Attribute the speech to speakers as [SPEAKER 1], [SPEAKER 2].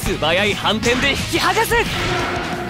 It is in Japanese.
[SPEAKER 1] 素早い反転で引き剥がす。